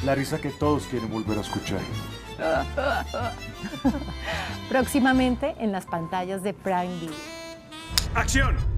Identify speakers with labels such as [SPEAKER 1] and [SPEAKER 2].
[SPEAKER 1] La risa que todos quieren volver a escuchar.
[SPEAKER 2] Próximamente en las pantallas de Prime Video.
[SPEAKER 1] ¡Acción!